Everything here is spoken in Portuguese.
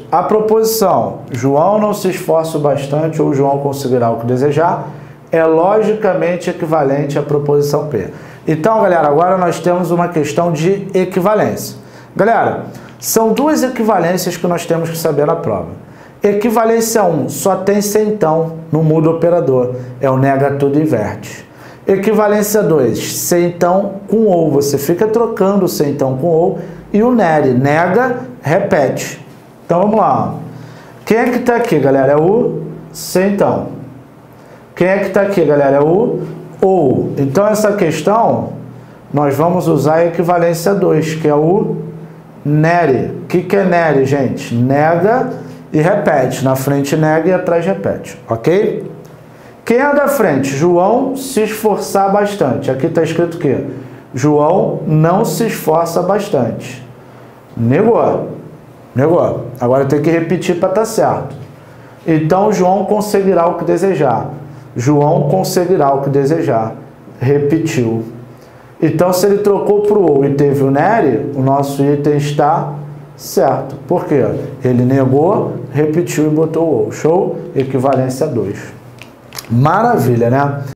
a proposição João não se esforça bastante ou João conseguirá o que desejar é logicamente equivalente à proposição P. Então, galera, agora nós temos uma questão de equivalência. Galera, são duas equivalências que nós temos que saber na prova. Equivalência 1, só tem se então, não muda o operador, é o nega tudo inverte. Equivalência 2, se então com ou, você fica trocando o se então com ou, e o nere, nega, repete. Então vamos lá. Quem é que está aqui, galera? É o se então. Quem é que está aqui, galera? É o ou. Então essa questão, nós vamos usar a equivalência 2, que é o nere. O que é nere, gente? Nega e repete. Na frente nega e atrás repete, ok? Quem é da frente? João se esforçar bastante. Aqui está escrito o quê? João não se esforça bastante. Negou. Negou. Agora tem que repetir para estar certo. Então, João conseguirá o que desejar. João conseguirá o que desejar. Repetiu. Então, se ele trocou para o ou e teve o nere, o nosso item está certo. Por quê? Ele negou, repetiu e botou o ou. Show? Equivalência 2. Maravilha, né?